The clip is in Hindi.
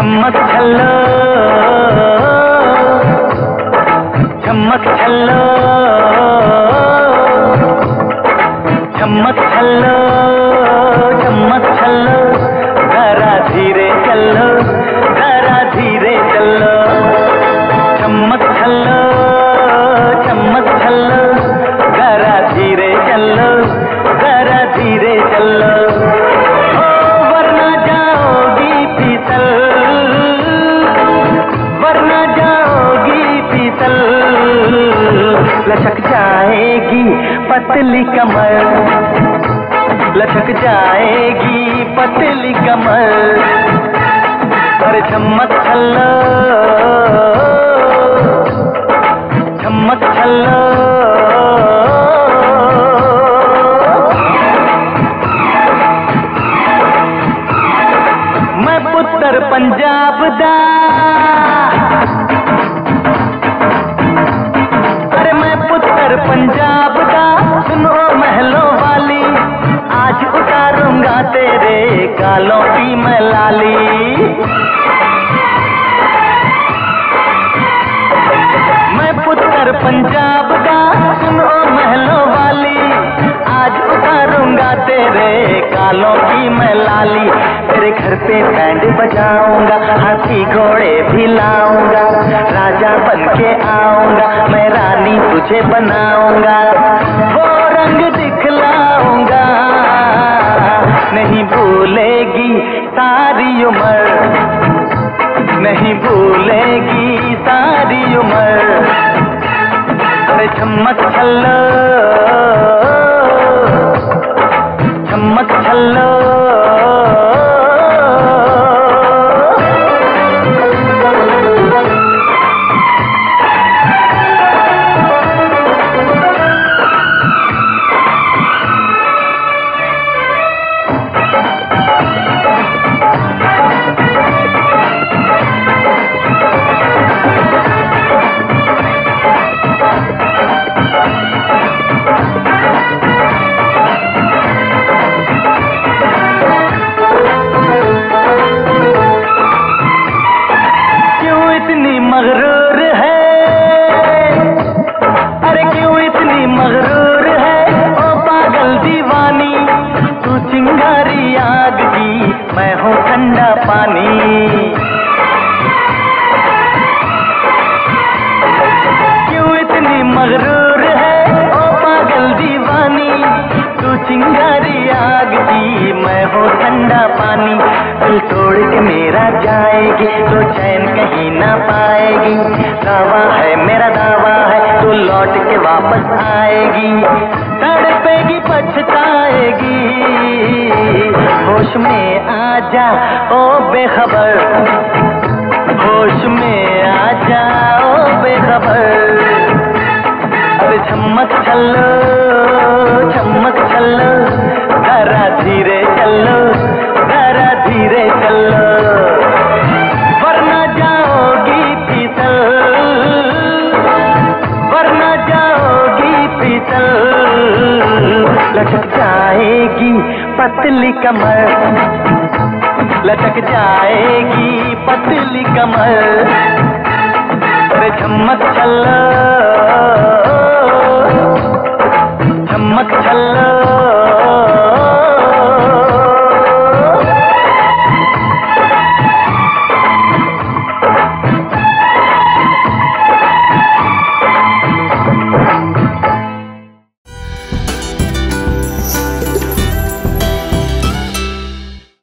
छम्मक छल्लो, छम्मक छल्लो, छम्मक छल्लो, छम्मक छल्लो, जरा धीरे चलो, जरा धीरे चलो। छम्मक छल्लो, छम्मक छल्लो, जरा धीरे चलो, जरा धीरे चलो। ओ वरना जाओगी फिसल, वरना जाओगी फिसल। लचक जाएगी पतली कमर, लचक जाएगी पतली कमर। अरे छम्मक छल्लो, छम्मक छल्लो। मैं पुत्र पंजाब दा, अरे मैं पुत्र पंजाब दा, सुनो महलों वाली, आज उतारूंगा तेरे गालों की मैं लाली। मैं पुत्र पंजाब दा, सुनो महलों वाली, आज उतारूंगा तेरे गालों की मैं लाली। तेरे घर पे बैंड बजाऊंगा, हाथी घोड़े भी लाऊंगा, राजा बन के आऊंगा, मैं रानी तुझे बनाऊंगा। वो रंग दिखलाऊंगा, नहीं भूलेगी सारी उम्र, नहीं भूलेगी सारी उम्र। अरे छम्मक छल्लो, छम्मक छल्लो। मगरूर है, अरे क्यों इतनी मगरूर है, ओ पागल दीवानी। तू चिंगारी आग की, मैं हूँ ठंडा पानी। क्यों इतनी मगरूर है, ओ पागल दीवानी। तू चिंगारी आग की, मैं हूँ ठंडा पानी। दिल तोड़ के मेरा जाएगी, तो चैन कहीं ना पाएगी। दावा है मेरा दावा है, तू लौट के वापस आएगी। तड़पेगी पछताएगी, होश में आजा ओ बेखबर, होश में आजा ओ बेखबर। अरे छम्मक छल्लो, छम्मक छल्लो, जरा धीरे चलो, जरा धीरे चलो। वरना जाओगी फिसल, वरना जाओगी फिसल। लचक जाएगी पतली कमर, लचक जाएगी पतली कमर। अरे छम्मक छल्लो।